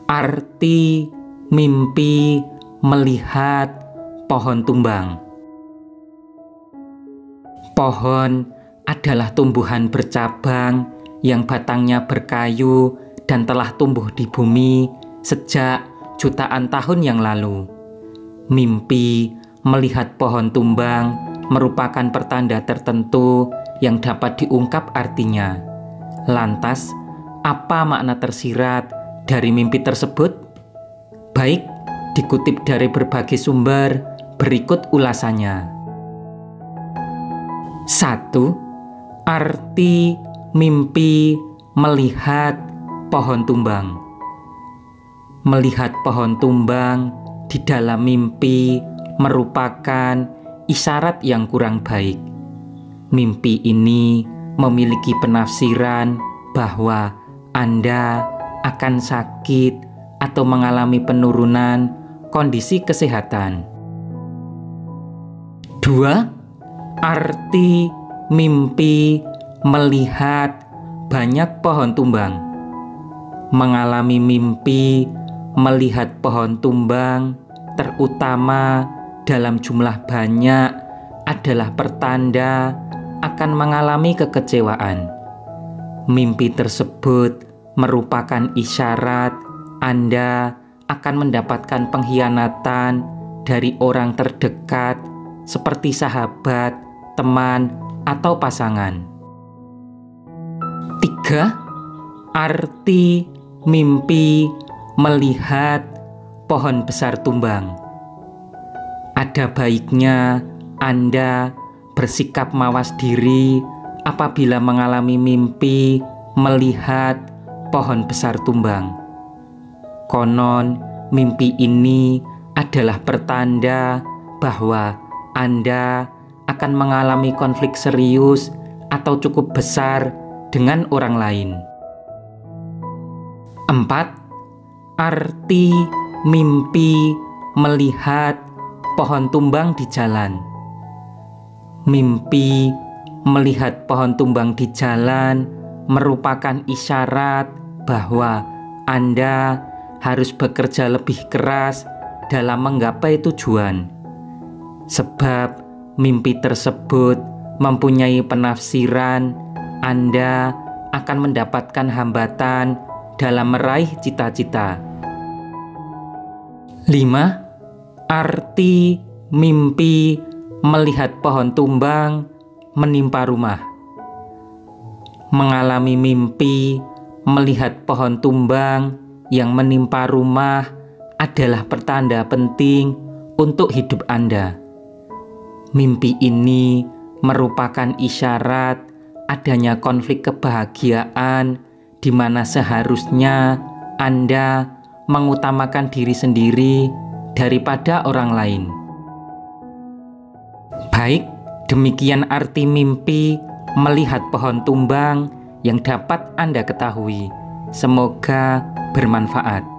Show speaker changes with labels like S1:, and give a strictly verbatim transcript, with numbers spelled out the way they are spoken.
S1: Arti mimpi melihat pohon tumbang. Pohon adalah tumbuhan bercabang yang batangnya berkayu dan telah tumbuh di bumi sejak jutaan tahun yang lalu. Mimpi melihat pohon tumbang merupakan pertanda tertentu yang dapat diungkap artinya. Lantas, apa makna tersirat dari mimpi tersebut? Baik, dikutip dari berbagai sumber, berikut ulasannya. satu. Arti mimpi melihat pohon tumbang. Melihat pohon tumbang di dalam mimpi merupakan isyarat yang kurang baik. Mimpi ini memiliki penafsiran bahwa Anda akan sakit atau mengalami penurunan kondisi kesehatan. Dua. Arti mimpi melihat banyak pohon tumbang. Mengalami mimpi melihat pohon tumbang, terutama dalam jumlah banyak, adalah pertanda akan mengalami kekecewaan. Mimpi tersebut merupakan isyarat Anda akan mendapatkan pengkhianatan dari orang terdekat seperti sahabat, teman, atau pasangan. Tiga. Arti mimpi melihat pohon besar tumbang. Ada baiknya Anda bersikap mawas diri apabila mengalami mimpi melihat pohon besar tumbang. Konon, mimpi ini adalah pertanda bahwa Anda akan mengalami konflik serius atau cukup besar dengan orang lain. Empat. Arti mimpi melihat pohon tumbang di jalan. Mimpi melihat pohon tumbang di jalan merupakan isyarat bahwa Anda harus bekerja lebih keras dalam menggapai tujuan. Sebab mimpi tersebut mempunyai penafsiran Anda akan mendapatkan hambatan dalam meraih cita-cita. Lima. Arti mimpi melihat pohon tumbang menimpa rumah. Mengalami mimpi melihat pohon tumbang yang menimpa rumah adalah pertanda penting untuk hidup Anda. Mimpi ini merupakan isyarat adanya konflik kebahagiaan di mana seharusnya Anda mengutamakan diri sendiri daripada orang lain. Baik, demikian arti mimpi melihat pohon tumbang yang dapat Anda ketahui. Semoga bermanfaat.